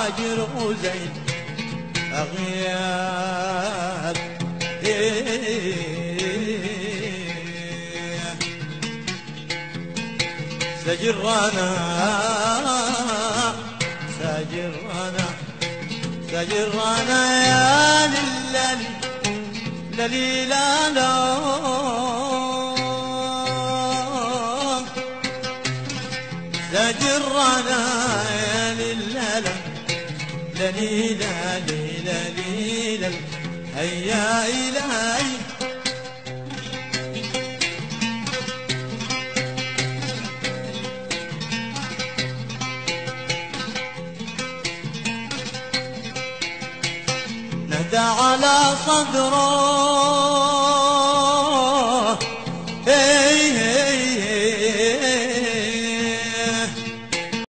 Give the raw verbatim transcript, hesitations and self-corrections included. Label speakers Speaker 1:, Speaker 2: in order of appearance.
Speaker 1: هاجر وزين أغيار سجرانا سجرانا سجرانا يا للالي للي لا لا سجرانا يا للالي للي لا لي لا هيا إلهي نهدى على صدره